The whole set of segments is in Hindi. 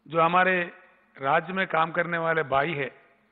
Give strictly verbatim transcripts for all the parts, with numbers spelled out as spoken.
जो हमारे राज्य में काम करने वाले भाई है,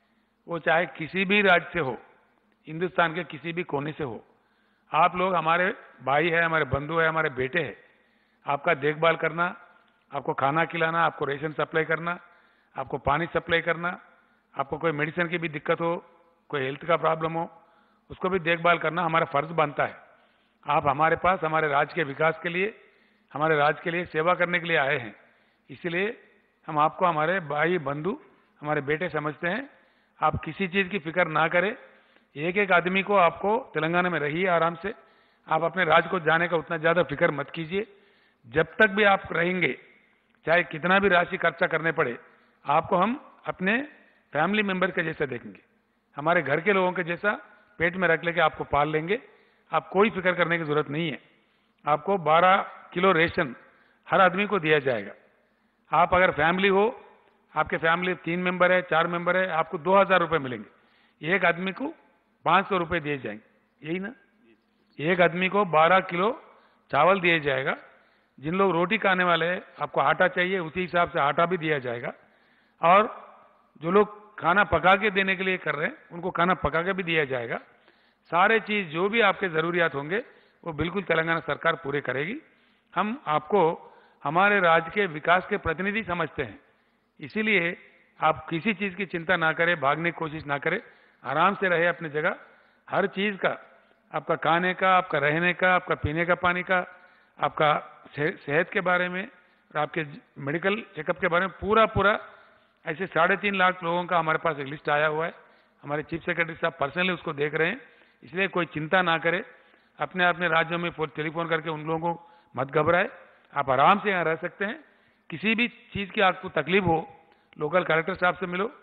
वो चाहे किसी भी राज्य से हो, हिंदुस्तान के किसी भी कोने से हो, आप लोग हमारे भाई है, हमारे बंधु है, हमारे बेटे हैं। आपका देखभाल करना, आपको खाना खिलाना, आपको रेशन सप्लाई करना, आपको पानी सप्लाई करना, आपको कोई मेडिसिन की भी दिक्कत हो, कोई हेल्थ का प्रॉब्लम हो, उसको भी देखभाल करना हमारा फर्ज बनता है। आप हमारे पास हमारे राज्य के विकास के लिए, हमारे राज्य के लिए सेवा करने के लिए आए हैं। इसलिए हम आपको हमारे भाई बंधु, हमारे बेटे समझते हैं। आप किसी चीज की फिक्र ना करें। एक एक आदमी को आपको तेलंगाना में रहिए आराम से। आप अपने राज्य को जाने का उतना ज्यादा फिक्र मत कीजिए। जब तक भी आप रहेंगे, चाहे कितना भी राशि खर्चा करने पड़े, आपको हम अपने फैमिली मेंबर के जैसे देखेंगे, हमारे घर के लोगों के जैसा पेट में रख लेके आपको पाल लेंगे। आप कोई फिक्र करने की जरूरत नहीं है। आपको बारह किलो रेशन हर आदमी को दिया जाएगा। आप अगर फैमिली हो, आपके फैमिली तीन मेंबर है, चार मेंबर है, आपको दो हजार रुपए मिलेंगे। एक आदमी को पांच सौ रुपए दिए जाएंगे, यही ना। एक आदमी को बारह किलो चावल दिया जाएगा। जिन लोग रोटी खाने वाले हैं, आपको आटा चाहिए, उसी हिसाब से आटा भी दिया जाएगा। और जो लोग खाना पका के देने के लिए कर रहे हैं, उनको खाना पका के भी दिया जाएगा। सारे चीज जो भी आपके जरूरियात होंगे, वो बिल्कुल तेलंगाना सरकार पूरे करेगी। हम आपको हमारे राज्य के विकास के प्रतिनिधि समझते हैं। इसीलिए आप किसी चीज की चिंता ना करें, भागने की कोशिश ना करें, आराम से रहे अपनी जगह। हर चीज का, आपका खाने का, आपका रहने का, आपका पीने का पानी का, आपका सेहत के बारे में और आपके मेडिकल चेकअप के बारे में पूरा पूरा, ऐसे साढ़े तीन लाख लोगों का हमारे पास एक लिस्ट आया हुआ है। हमारे चीफ सेक्रेटरी साहब पर्सनली उसको देख रहे हैं। इसलिए कोई चिंता ना करे। अपने अपने राज्यों में टेलीफोन करके उन लोगों को मत घबराए। आप आराम से यहाँ रह सकते हैं। किसी भी चीज की आपको तकलीफ हो, लोकल कलेक्टर साहब से मिलो,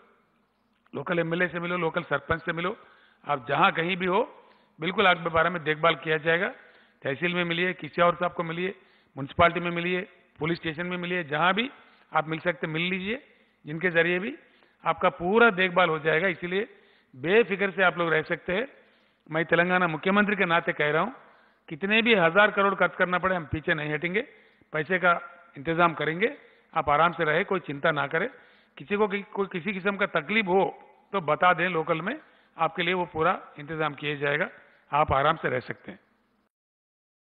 लोकल एमएलए से मिलो, लोकल सरपंच से मिलो। आप जहां कहीं भी हो, बिल्कुल आपके बारे में देखभाल किया जाएगा। तहसील में मिलिए, किसी और साहब को मिलिए, म्यूनसिपालिटी में मिलिए, पुलिस स्टेशन में मिलिए, जहां भी आप मिल सकते मिल लीजिए, जिनके जरिए भी आपका पूरा देखभाल हो जाएगा। इसीलिए बेफिक्र से आप लोग रह सकते हैं। मैं तेलंगाना मुख्यमंत्री के नाते कह रहा हूं, कितने भी हजार करोड़ खर्च करना पड़े, हम पीछे नहीं हटेंगे। पैसे का इंतजाम करेंगे। आप आराम से रहे, कोई चिंता ना करें। किसी को कोई किसी किस्म का तकलीफ हो तो बता दें लोकल में, आपके लिए वो पूरा इंतजाम किया जाएगा। आप आराम से रह सकते हैं।